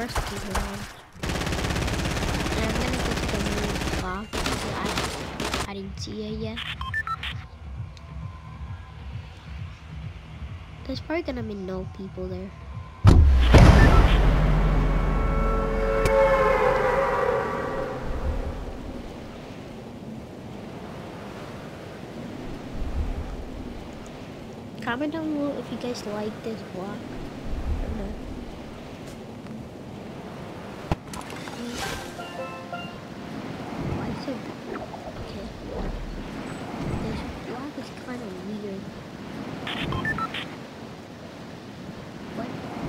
just keep it on. And I'm gonna go to the new block because I didn't see it yet. There's probably gonna be no people there. Comment down below if you guys like this vlog or not. Why is it okay? This vlog is kind of weird. What?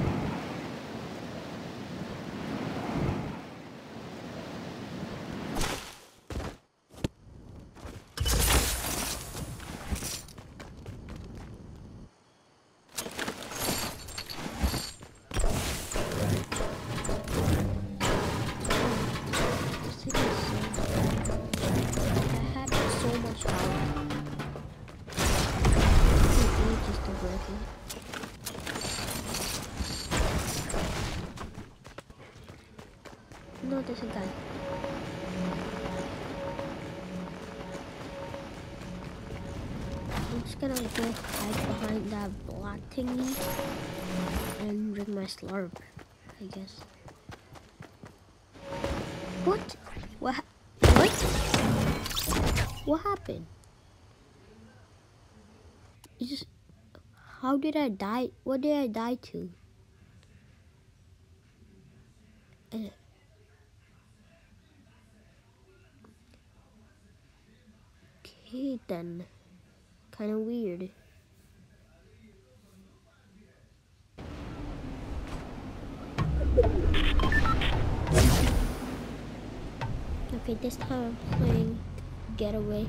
No, there's a guy. I'm just gonna go hide behind that block thingy and drink my slurp, I guess. What? What? What happened? You just... How did I die? What did I die to? Okay then. Kind of weird. Okay, this time I'm playing Getaway.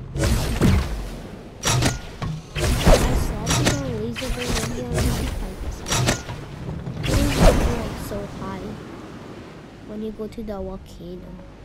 I saw this on Laser video and it is like so high when you go to the volcano.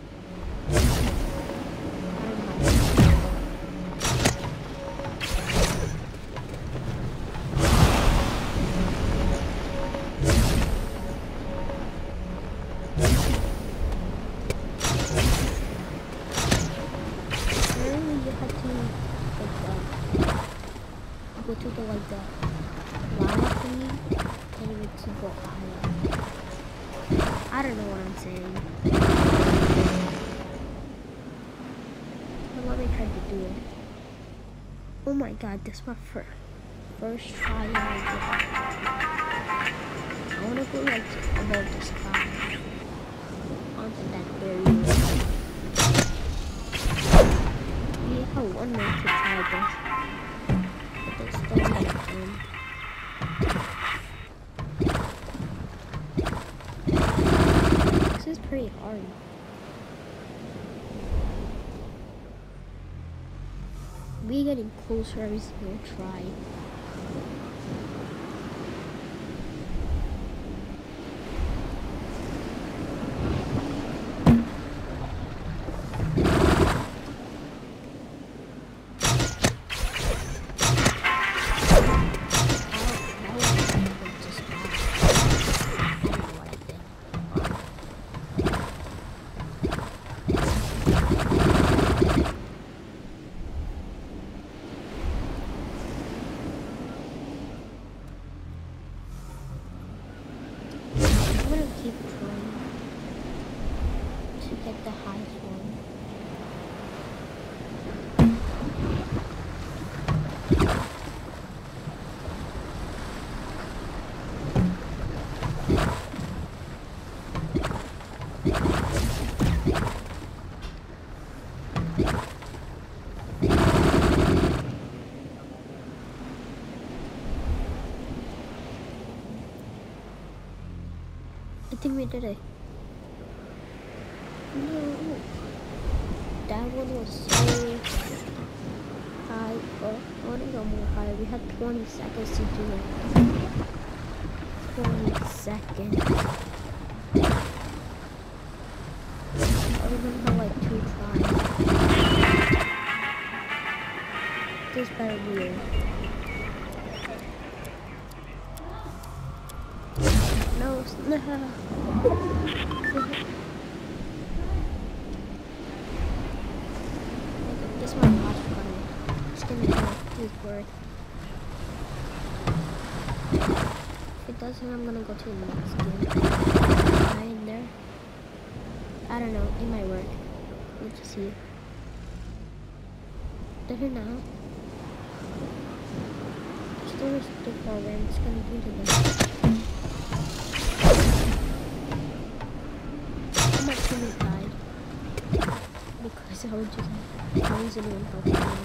Go to the like the lava thingy and it makes you go higher. I don't know what I'm saying. But let me try to do it. Oh my god, this is my first try and I did it. I wanna go like above the sky. Onto that barrier. We have 1 minute to try this. This is pretty hard. We're getting closer every single try. Keep trying to get the highest one. I think we did it. No, that one was so high. Oh, I want to go more high. We had 20 seconds to do it. 20 seconds. I remember like 2 tries. This better be it. No, no. This is my last one. It's gonna be his worth. If it doesn't, I'm gonna go to the next game. Am I in there? I don't know. It might work. Let's see. Doesn't know. Still is too far away. I'm just gonna do it again. My teammate died because I was just using one Pokemon.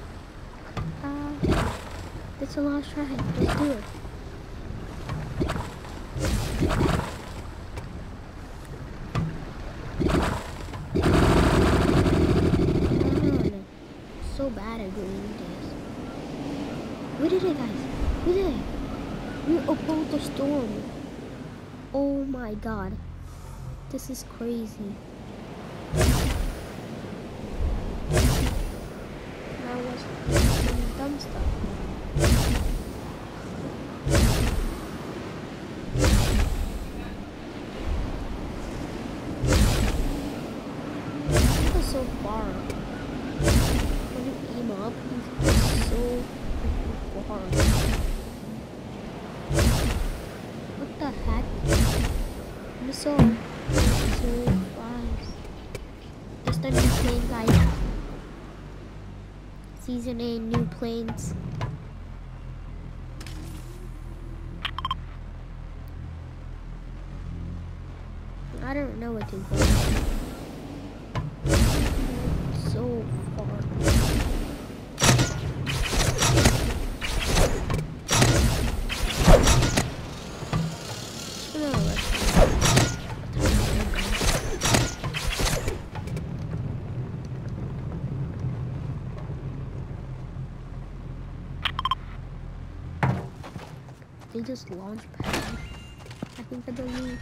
It's a last try. Let's do it. Man, so bad at doing this. We did it, guys. We did it. We abode the storm. Oh my god. This is crazy. Now what's some dumb stuff? That was so far. When you aim up, he's so far. What the heck? Missile. So fast. It's the new plane, guys. Season 8, new planes. I don't know what to do. So far. They just launch pad. I think I believe.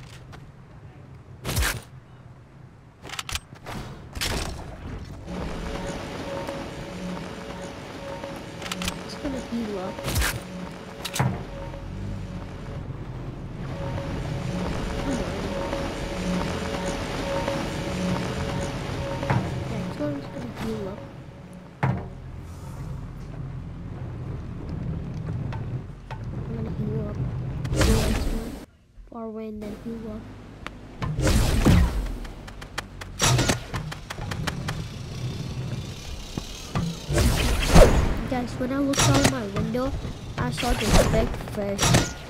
It's gonna heal up. Yeah, it's gonna heal up. Far away and then heal up. Guys, when I looked out my window, I saw this big fish.